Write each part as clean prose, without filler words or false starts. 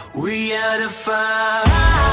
We are the fire.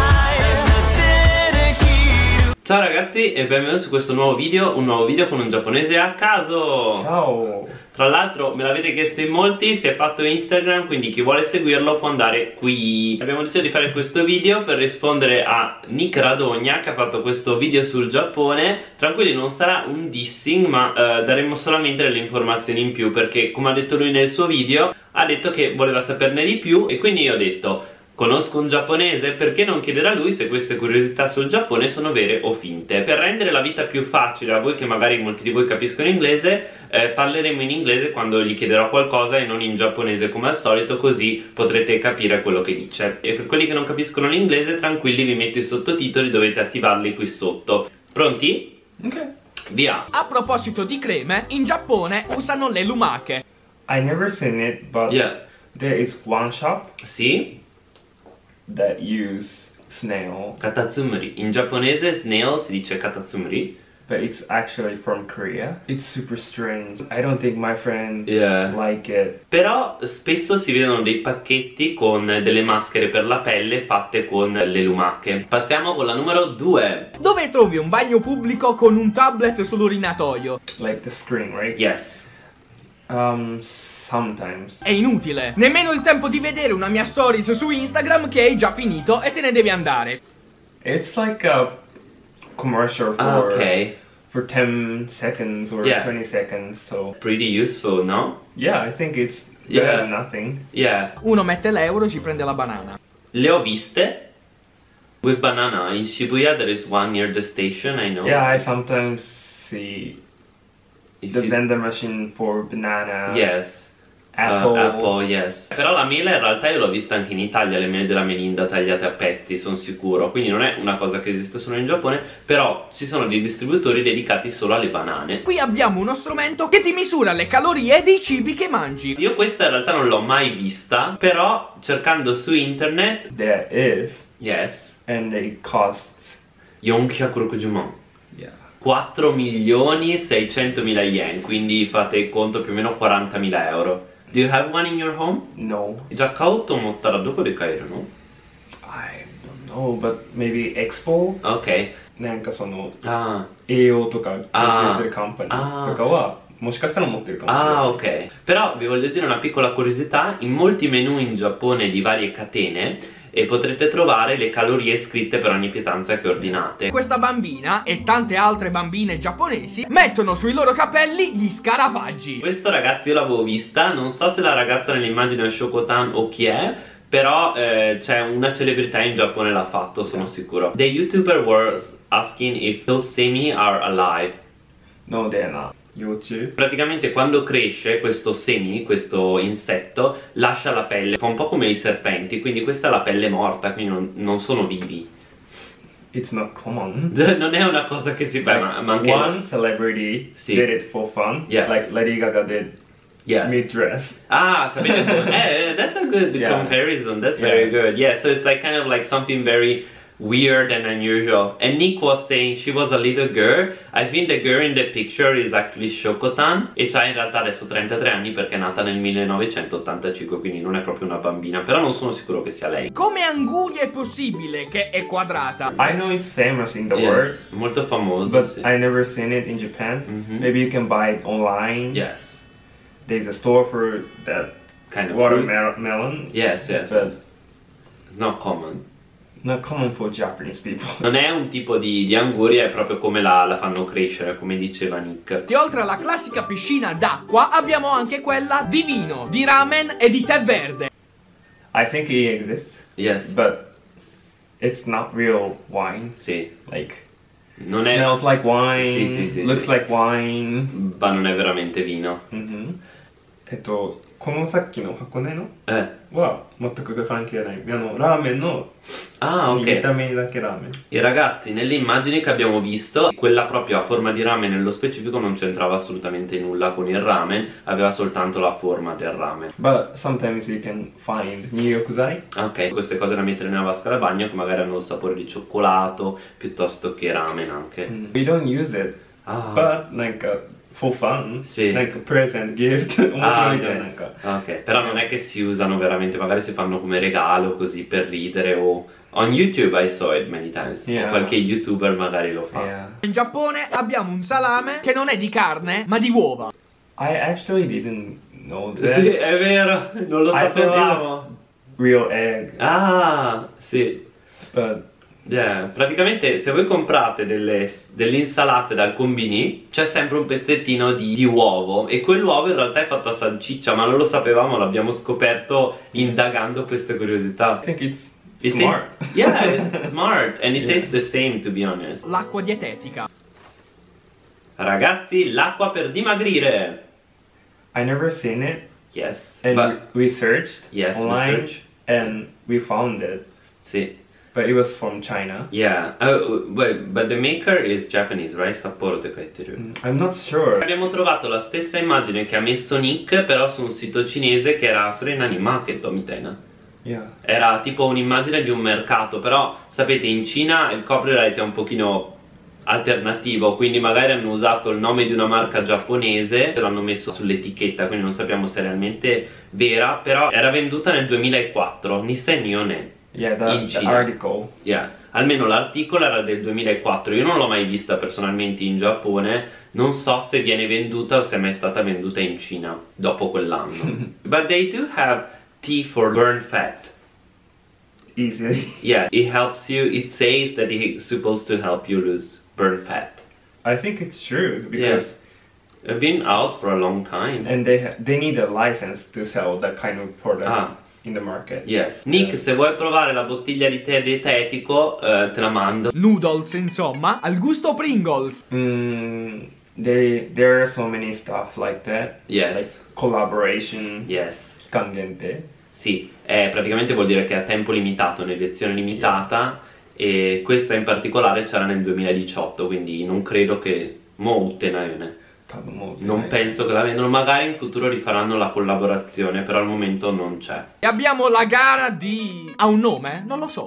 Ciao ragazzi e benvenuti su questo nuovo video, un nuovo video con un giapponese a caso. Ciao. Tra l'altro me l'avete chiesto in molti, si è fatto Instagram, quindi chi vuole seguirlo può andare qui. Abbiamo deciso di fare questo video per rispondere a Nick Radogna che ha fatto questo video sul Giappone. Tranquilli, non sarà un dissing, ma daremo solamente delle informazioni in più, perché come ha detto lui nel suo video, ha detto che voleva saperne di più e quindi io ho detto: conosco un giapponese, perché non chiedere a lui se queste curiosità sul Giappone sono vere o finte? Per rendere la vita più facile a voi, che magari molti di voi capiscono inglese, parleremo in inglese quando gli chiederò qualcosa e non in giapponese come al solito, così potrete capire quello che dice. E per quelli che non capiscono l'inglese, tranquilli, vi metto i sottotitoli, dovete attivarli qui sotto. Pronti? Ok. Via! A proposito di creme, in Giappone usano le lumache. I never seen it, but Yeah. there is one shop Sì? that use snail, Katatsumuri. In giapponese snail si dice katatsumuri. but it's actually from Korea. It's super strange. I don't think my friends Yeah. like it. Però spesso si vedono dei pacchetti con delle maschere per la pelle fatte con le lumache. Passiamo con la numero 2. Dove trovi un bagno pubblico con un tablet sull'urinatoio? Like the screen, right? Yes. Sometimes. È inutile. Nemmeno il tempo di vedere una mia stories su Instagram che hai già finito e te ne devi andare. It's like a commercial for Ok. for 10 seconds or Yeah. 20 seconds. So Pretty useful, no? yeah, I think it's better Yeah. than nothing. Yeah. Uno mette l'euro e ci prende la banana. Le ho viste. With banana. In Shibuya there is one near the station, I know. Yeah, I sometimes see If the you- vendor machine for banana, Yes. apple. Apple, yes. Però la mela in realtà io l'ho vista anche in Italia, le mele della Melinda tagliate a pezzi, sono sicuro. Quindi non è una cosa che esiste solo in Giappone, però ci sono dei distributori dedicati solo alle banane. Qui abbiamo uno strumento che ti misura le calorie dei cibi che mangi. Io questa in realtà non l'ho mai vista, però cercando su internet, There is, yes, and it costs. 400 Yeah. 4.600.000 yen, quindi fate conto più o meno 40.000 euro. Do you have one in your home? No, じゃあ買おうと思ったらどこで買えるの? I don't know, but maybe Expo. Ok. なんかそのあ栄養とか研究してるカンパニあーーとかはもしかしたら持ってるかもしれない。 Ah, ok. Però vi voglio dire una piccola curiosità: in molti menu in Giappone di varie catene potrete trovare le calorie scritte per ogni pietanza che ordinate. Questa bambina e tante altre bambine giapponesi mettono sui loro capelli gli scarafaggi. Questo ragazzi io l'avevo vista, non so se la ragazza nell'immagine è Shokotan o chi è, però c'è una celebrità in Giappone l'ha fatto, sono sicuro. The YouTuber was asking if those semi are alive. No, they're not. 幼虫 Praticamente quando cresce questo semi, questo insetto, lascia la pelle, fa un po' come i serpenti, quindi questa è la pelle morta, quindi non sono vivi. It's not common. Non è una cosa che si fa, ma anche... One celebrity Sì. did it for fun. Yeah. Like Lady Gaga did Yes. mid-dress. Ah, sapete come? That's a good Yeah. comparison, that's Yeah. very good. Yeah, so it's like kind of like something very weird and unusual. And Nick was saying she was a little girl. I think the girl in the picture is actually Shokotan, e c'ha in realtà adesso 33 anni perché è nata nel 1985, quindi non è proprio una bambina, però non sono sicuro che sia lei. Come anguria è possibile che è quadrata? I know it's famous in the world, Yes, molto famoso, but sì. I never seen it in Japan. Mhm. Maybe you can buy it online. Yes, There's a store for that kind of fruits. watermelon. Yes, yes, But it's not common. not common for Japanese people. Non è un tipo di anguria, è proprio come la fanno crescere, come diceva Nick. E oltre alla classica piscina d'acqua abbiamo anche quella di vino, di ramen e di tè verde. I think it exists, Yes, but it's not real wine. sì. Like Non è... smells like wine, Sì, sì, looks sì. like wine. Ma non è veramente vino. このさっきの箱根の Eh. は全く関係ない。ラーメンの Ah, 見 ok. た目だけラーメン。 I ragazzi, nelle immagini che abbiamo visto, quella proprio a forma di ramen nello specifico non c'entrava assolutamente nulla con il ramen, aveva soltanto la forma del ramen. But sometimes you can find 入浴剤 Ok, queste cose da mettere nella vasca da bagno che magari hanno il sapore di cioccolato piuttosto che ramen anche. We don't use it, Ah, but なんか for fun. sì. Like present, gift. Ah, 面白いじゃん、なんか。 ok, però non è che si usano veramente, magari si fanno come regalo così per ridere o on YouTube I saw it many times. O Yeah. qualche YouTuber magari lo fa. Yeah. In Giappone abbiamo un salame che non è di carne, ma di uova. I actually didn't know that. Sì, è vero, non lo I thought it sapevamo. was real egg, Ah, sì. but Yeah. Praticamente se voi comprate delle insalate dal combini c'è sempre un pezzettino di uovo e quell'uovo in realtà è fatto a salsiccia, ma non lo sapevamo, l'abbiamo scoperto indagando queste curiosità. I think it's It smart. tastes- yeah, it's smart and it Yeah. tastes the same, to be honest. L'acqua dietetica. Ragazzi, l'acqua per dimagrire. I never seen it, Yes, and but we searched yes, online, research. and we found it, Sì. but it was from China. Yeah. But the maker is Japanese, right? Sapporo Tepeteru. I'm not sure. Abbiamo trovato la stessa immagine che ha messo Nick, però su un sito cinese che era solo in Animaket, Mitena. Yeah. Era tipo un'immagine di un mercato, però sapete in Cina il copyright è un pochino alternativo, quindi magari hanno usato il nome di una marca giapponese e l'hanno messo sull'etichetta, quindi non sappiamo se è realmente vera, però era venduta nel 2004, Nissan Nihone. Yeah, In the China. article. Yeah. Almeno l'articolo era del 2004, io non l'ho mai vista personalmente in Giappone, non so se viene venduta o se è mai stata venduta in Cina dopo quell'anno. But they do have tea for burn fat. Easily. Yeah, it helps you, it says that it's supposed to help you lose burn fat. I think it's true because It's been out for a long time. and they need a license to sell that kind of product Ah. in the market. Yes. Nick, se vuoi provare la bottiglia di tè dietetico, te la mando. Noodles, insomma, al gusto Pringles. There are so many stuff like that. Yes. Like collaboration. Yes. Kangente. Sì, praticamente vuol dire che è a tempo limitato, un'edizione limitata e questa in particolare c'era nel 2018, quindi non credo che molte non penso che la vendano, magari in futuro rifaranno la collaborazione, però al momento non c'è. E abbiamo la gara di... ha un nome? Non lo so.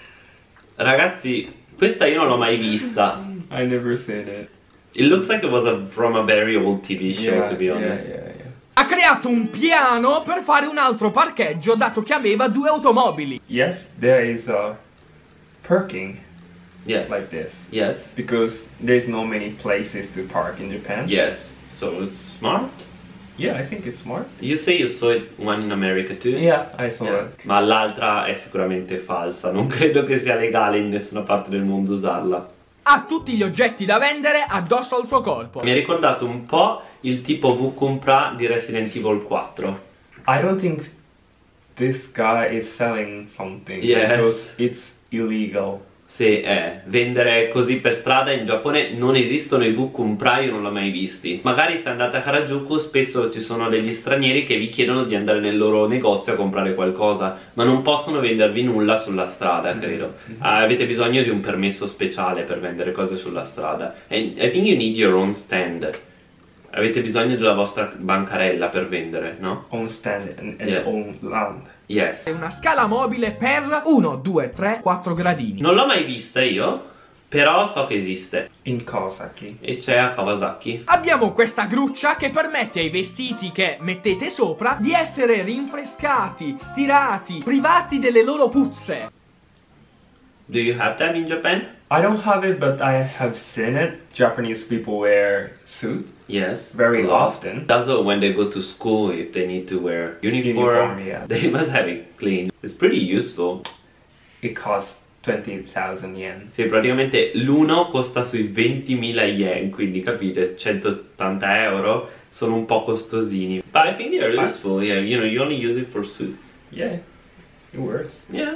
Ragazzi, questa io non l'ho mai vista. I never said it. It looks like it was from a very old TV show, to be honest. Yeah. Ha creato un piano per fare un altro parcheggio, dato che aveva 2 automobili. Yes, there is a parking Yes. like this Yes. because there's no many places to park in Japan. Yes. So it's smart. Yeah, I think it's smart. You say you saw it one in America too? Yeah, I saw Yeah. it. Ma l'altra è sicuramente falsa, non credo che sia legale in nessuna parte del mondo usarla. Ha tutti gli oggetti da vendere addosso al suo corpo. Mi ha ricordato un po' il tipo Vukumpra di Resident Evil 4. I don't think this guy is selling something Yes. because it's illegal. Sì, vendere così per strada in Giappone non esistono i Vukumpra, io non l'ho mai visti. Magari se andate a Harajuku spesso ci sono degli stranieri che vi chiedono di andare nel loro negozio a comprare qualcosa, ma non possono vendervi nulla sulla strada, credo. Avete bisogno di un permesso speciale per vendere cose sulla strada. And I think you need your own stand. Avete bisogno della vostra bancarella per vendere, no? Own stand and Yeah. own land. Yes. È una scala mobile per 1, 2, 3, 4 gradini. Non l'ho mai vista io, però so che esiste. In Kawasaki. E c'è a Kawasaki. Abbiamo questa gruccia che permette ai vestiti che mettete sopra di essere rinfrescati, stirati, privati delle loro puzze. Do you have that in Japan? I don't have it, but I have seen it. Japanese people wear suit Yes. very a lot. often. Also, when they go to school, if they need to wear uniform, Yeah. they must have it clean. It's pretty useful. It costs 20,000 yen. Sì, praticamente l'uno costa sui 20.000 yen, quindi capite, 180 euro sono un po' costosini. But I think they are useful, yeah, you know, you only use it for suits. Yeah, it works. Yeah.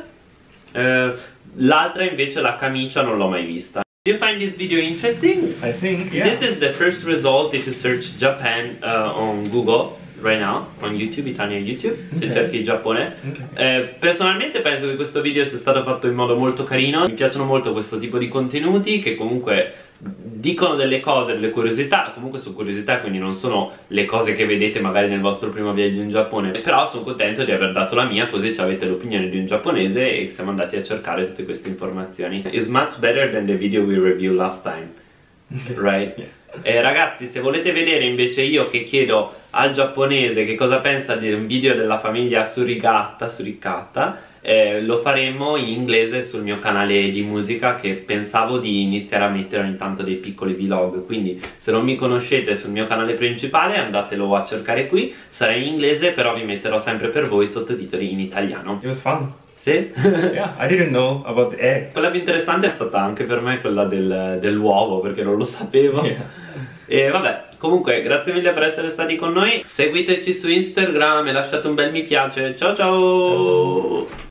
L'altra invece, la camicia, non l'ho mai vista. Do you find this video interesting? I think, yeah. This is the first result if you search Japan on Google right now, on YouTube, Italia YouTube, se Ok. cerchi Giappone. Ok. Personalmente penso che questo video sia stato fatto in modo molto carino. Mi piacciono molto questo tipo di contenuti che comunque dicono delle cose, delle curiosità, comunque sono curiosità, quindi non sono le cose che vedete magari nel vostro primo viaggio in Giappone, però sono contento di aver dato la mia, così avete l'opinione di un giapponese e siamo andati a cercare tutte queste informazioni. It's much better than the video we reviewed last time, right? Yeah. Ragazzi, se volete vedere invece io che chiedo al giapponese che cosa pensa di un video della famiglia suricata, lo faremo in inglese sul mio canale di musica, che pensavo di iniziare a mettere ogni tanto dei piccoli vlog. Quindi se non mi conoscete sul mio canale principale andatelo a cercare qui, sarà in inglese però vi metterò sempre per voi sottotitoli in italiano. It was fun. Sì? Yeah, I didn't know about the egg. Quella più interessante è stata anche per me quella dell'uovo, perché non lo sapevo. Yeah. E vabbè, comunque grazie mille per essere stati con noi. Seguiteci su Instagram e lasciate un bel mi piace. Ciao ciao, Ciao.